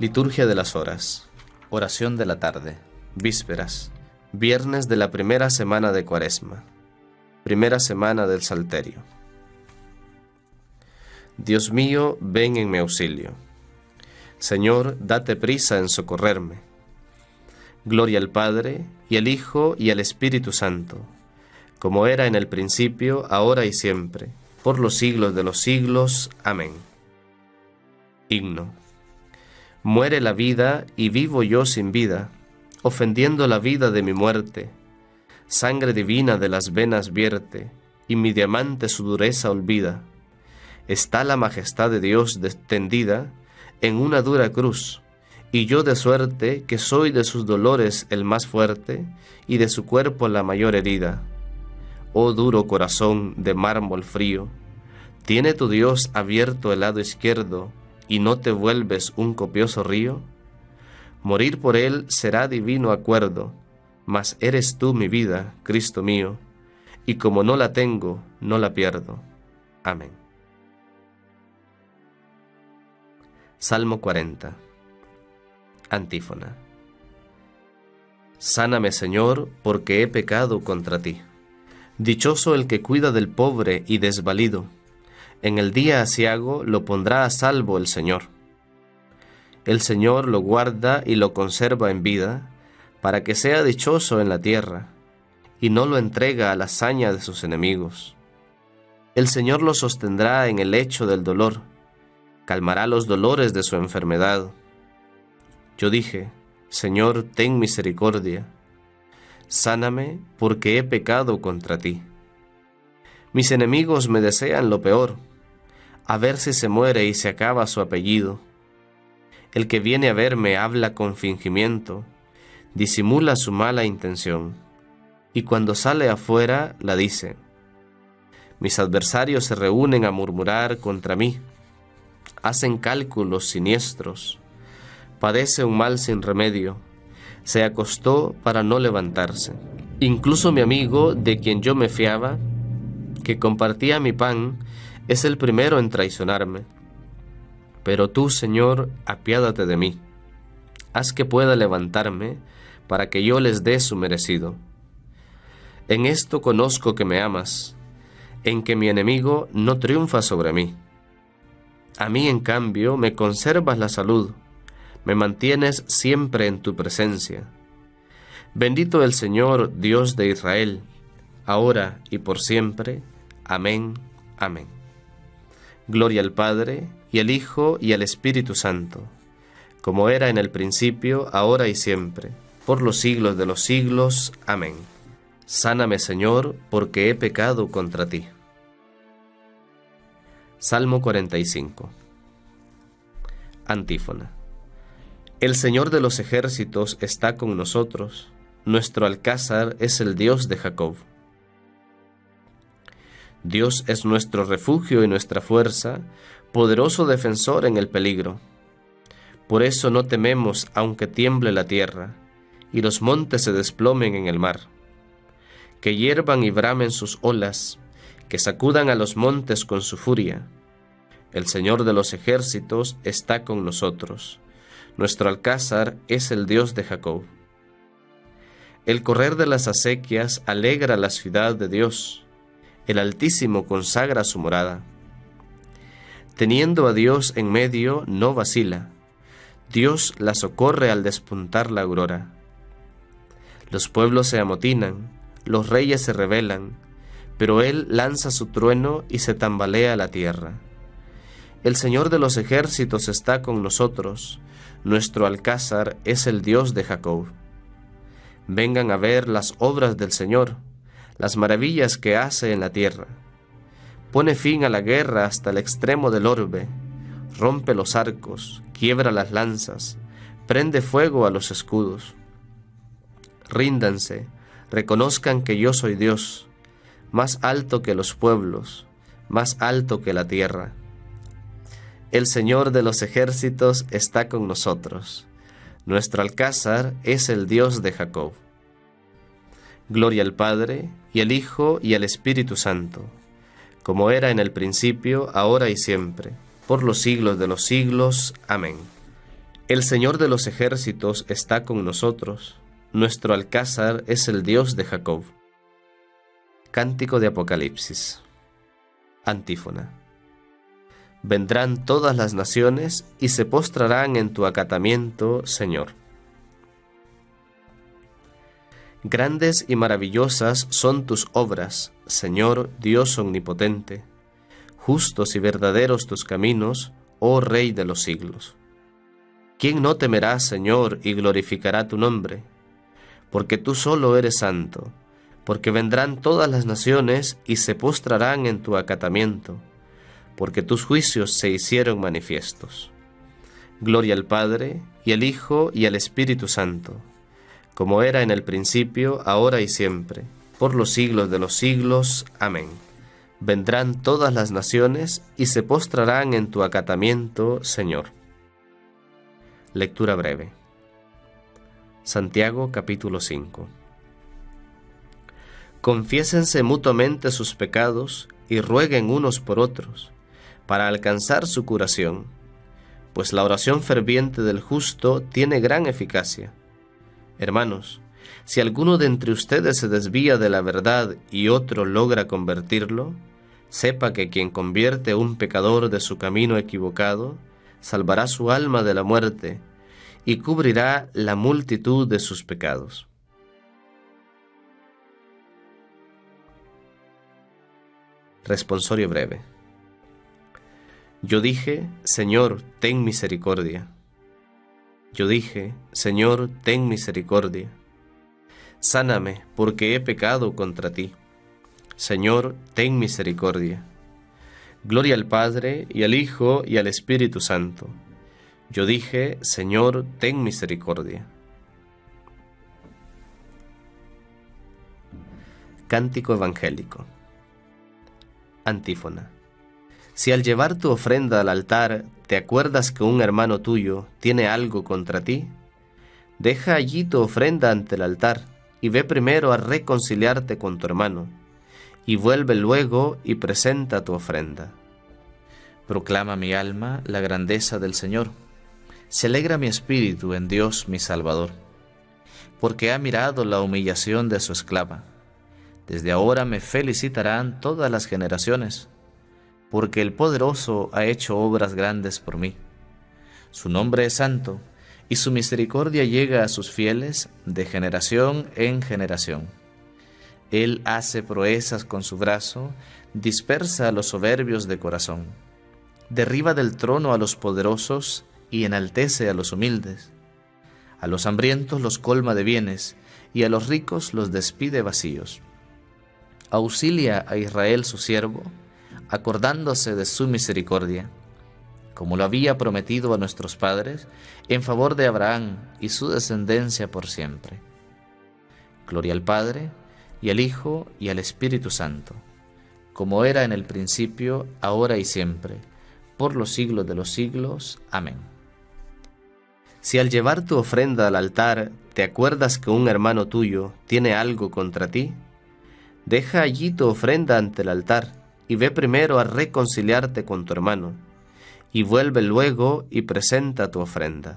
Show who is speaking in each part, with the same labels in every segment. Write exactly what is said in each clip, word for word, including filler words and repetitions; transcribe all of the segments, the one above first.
Speaker 1: Liturgia de las horas. Oración de la tarde. Vísperas. Viernes de la primera semana de Cuaresma. Primera semana del Salterio. Dios mío, ven en mi auxilio. Señor, date prisa en socorrerme. Gloria al Padre, y al Hijo, y al Espíritu Santo, como era en el principio, ahora y siempre, por los siglos de los siglos. Amén. Himno. Muere la vida y vivo yo sin vida, ofendiendo la vida de mi muerte. Sangre divina de las venas vierte, y mi diamante su dureza olvida. Está la majestad de Dios tendida en una dura cruz, y yo de suerte que soy de sus dolores el más fuerte, y de su cuerpo la mayor herida. Oh duro corazón de mármol frío, ¿tiene tu Dios abierto el lado izquierdo, y no te vuelves un copioso río? Morir por él será divino acuerdo, mas eres tú mi vida, Cristo mío, y como no la tengo, no la pierdo. Amén. Salmo cuarenta. Antífona. Sáname, Señor, porque he pecado contra ti. Dichoso el que cuida del pobre y desvalido. En el día aciago lo pondrá a salvo el Señor. El Señor lo guarda y lo conserva en vida, para que sea dichoso en la tierra, y no lo entrega a la saña de sus enemigos. El Señor lo sostendrá en el lecho del dolor, calmará los dolores de su enfermedad. Yo dije, Señor, ten misericordia. Sáname, porque he pecado contra ti. Mis enemigos me desean lo peor, a ver si se muere y se acaba su apellido. El que viene a verme habla con fingimiento, disimula su mala intención, y cuando sale afuera la dice. Mis adversarios se reúnen a murmurar contra mí, hacen cálculos siniestros, padece un mal sin remedio, se acostó para no levantarse. Incluso mi amigo, de quien yo me fiaba, que compartía mi pan, es el primero en traicionarme. Pero tú, Señor, apiádate de mí. Haz que pueda levantarme, para que yo les dé su merecido. En esto conozco que me amas, en que mi enemigo no triunfa sobre mí. A mí, en cambio, me conservas la salud, me mantienes siempre en tu presencia. Bendito el Señor, Dios de Israel, ahora y por siempre. Amén, amén. Gloria al Padre, y al Hijo, y al Espíritu Santo, como era en el principio, ahora y siempre, por los siglos de los siglos. Amén. Sáname, Señor, porque he pecado contra ti. Salmo cuarenta y cinco. Antífona. El Señor de los ejércitos está con nosotros, nuestro alcázar es el Dios de Jacob. Dios es nuestro refugio y nuestra fuerza, poderoso defensor en el peligro. Por eso no tememos aunque tiemble la tierra, y los montes se desplomen en el mar. Que hiervan y bramen sus olas, que sacudan a los montes con su furia. El Señor de los ejércitos está con nosotros, nuestro alcázar es el Dios de Jacob. El correr de las acequias alegra la ciudad de Dios, el Altísimo consagra su morada. Teniendo a Dios en medio, no vacila, Dios la socorre al despuntar la aurora. Los pueblos se amotinan, los reyes se rebelan, pero Él lanza su trueno y se tambalea la tierra. El Señor de los ejércitos está con nosotros, nuestro alcázar es el Dios de Jacob. Vengan a ver las obras del Señor, las maravillas que hace en la tierra. Pone fin a la guerra hasta el extremo del orbe, rompe los arcos, quiebra las lanzas, prende fuego a los escudos. Ríndanse, reconozcan que yo soy Dios, más alto que los pueblos, más alto que la tierra. El Señor de los ejércitos está con nosotros, nuestro alcázar es el Dios de Jacob. Gloria al Padre, y al Hijo, y al Espíritu Santo, como era en el principio, ahora y siempre, por los siglos de los siglos. Amén. El Señor de los ejércitos está con nosotros, nuestro alcázar es el Dios de Jacob. Cántico de Apocalipsis. Antífona. Vendrán todas las naciones y se postrarán en tu acatamiento, Señor. Grandes y maravillosas son tus obras, Señor Dios omnipotente. Justos y verdaderos tus caminos, oh Rey de los siglos. ¿Quién no temerá, Señor, y glorificará tu nombre? Porque tú solo eres santo, porque vendrán todas las naciones y se postrarán en tu acatamiento, porque tus juicios se hicieron manifiestos. Gloria al Padre, y al Hijo, y al Espíritu Santo, como era en el principio, ahora y siempre, por los siglos de los siglos. Amén. Vendrán todas las naciones y se postrarán en tu acatamiento, Señor. Lectura breve. Santiago capítulo cinco. Confiésense mutuamente sus pecados y rueguen unos por otros, para alcanzar su curación, pues la oración ferviente del justo tiene gran eficacia. Hermanos, si alguno de entre ustedes se desvía de la verdad y otro logra convertirlo, sepa que quien convierte a un pecador de su camino equivocado, salvará su alma de la muerte y cubrirá la multitud de sus pecados. Responsorio breve. Yo dije, Señor, ten misericordia. Yo dije, Señor, ten misericordia. Sáname, porque he pecado contra ti. Señor, ten misericordia. Gloria al Padre, y al Hijo, y al Espíritu Santo. Yo dije, Señor, ten misericordia. Cántico evangélico. Antífona. Si al llevar tu ofrenda al altar te acuerdas que un hermano tuyo tiene algo contra ti, deja allí tu ofrenda ante el altar y ve primero a reconciliarte con tu hermano, y vuelve luego y presenta tu ofrenda. Proclama mi alma la grandeza del Señor. Se alegra mi espíritu en Dios mi Salvador, porque ha mirado la humillación de su esclava. Desde ahora me felicitarán todas las generaciones, porque el Poderoso ha hecho obras grandes por mí. Su nombre es santo, y su misericordia llega a sus fieles de generación en generación. Él hace proezas con su brazo, dispersa a los soberbios de corazón, derriba del trono a los poderosos y enaltece a los humildes. A los hambrientos los colma de bienes, y a los ricos los despide vacíos. Auxilia a Israel su siervo, acordándose de su misericordia, como lo había prometido a nuestros padres, en favor de Abraham y su descendencia por siempre. Gloria al Padre, y al Hijo, y al Espíritu Santo, como era en el principio, ahora y siempre, por los siglos de los siglos. Amén. Si al llevar tu ofrenda al altar te acuerdas que un hermano tuyo tiene algo contra ti, deja allí tu ofrenda ante el altar y ve primero a reconciliarte con tu hermano, y vuelve luego y presenta tu ofrenda.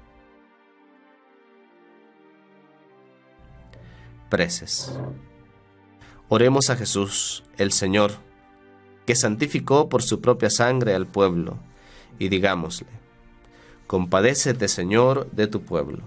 Speaker 1: Preces. Oremos a Jesús, el Señor, que santificó por su propia sangre al pueblo, y digámosle: compadécete, Señor, de tu pueblo.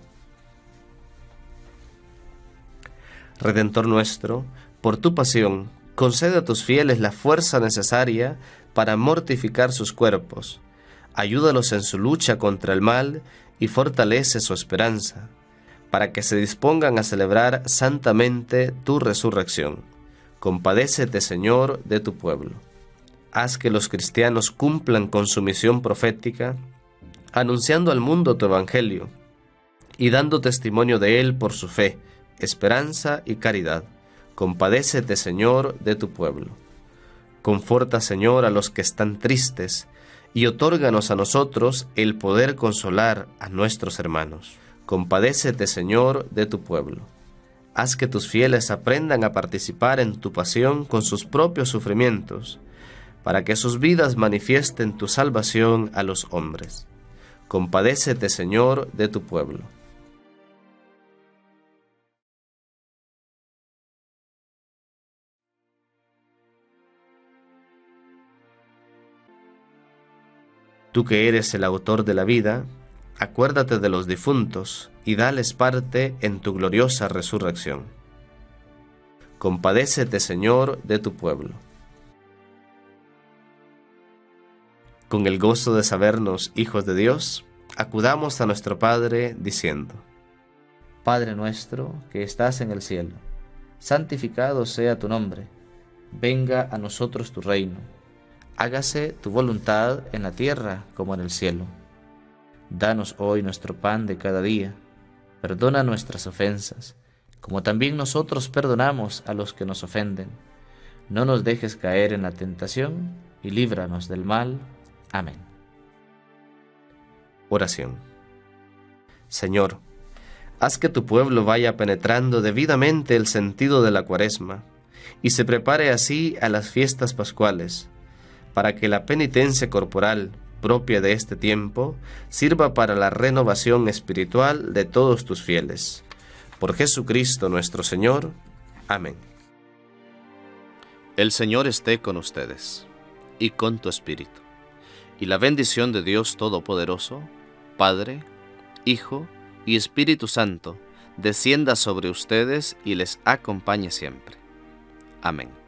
Speaker 1: Redentor nuestro, por tu pasión, concede a tus fieles la fuerza necesaria para mortificar sus cuerpos, ayúdalos en su lucha contra el mal y fortalece su esperanza, para que se dispongan a celebrar santamente tu resurrección. Compadécete, Señor, de tu pueblo. Haz que los cristianos cumplan con su misión profética, anunciando al mundo tu evangelio y dando testimonio de él por su fe, esperanza y caridad. Compadécete, Señor, de tu pueblo. Conforta, Señor, a los que están tristes y otórganos a nosotros el poder consolar a nuestros hermanos. Compadécete, Señor, de tu pueblo. Haz que tus fieles aprendan a participar en tu pasión con sus propios sufrimientos, para que sus vidas manifiesten tu salvación a los hombres. Compadécete, Señor, de tu pueblo. Tú que eres el autor de la vida, acuérdate de los difuntos y dales parte en tu gloriosa resurrección. Compadécete, Señor, de tu pueblo. Con el gozo de sabernos hijos de Dios, acudamos a nuestro Padre diciendo:
Speaker 2: Padre nuestro que estás en el cielo, santificado sea tu nombre. Venga a nosotros tu reino. Hágase tu voluntad en la tierra como en el cielo. Danos hoy nuestro pan de cada día. Perdona nuestras ofensas, como también nosotros perdonamos a los que nos ofenden. No nos dejes caer en la tentación y líbranos del mal. Amén.
Speaker 1: Oración. Señor, haz que tu pueblo vaya penetrando debidamente el sentido de la Cuaresma y se prepare así a las fiestas pascuales, para que la penitencia corporal propia de este tiempo sirva para la renovación espiritual de todos tus fieles. Por Jesucristo nuestro Señor. Amén.
Speaker 3: El Señor esté con ustedes y con tu espíritu. Y la bendición de Dios Todopoderoso, Padre, Hijo y Espíritu Santo, descienda sobre ustedes y les acompañe siempre. Amén.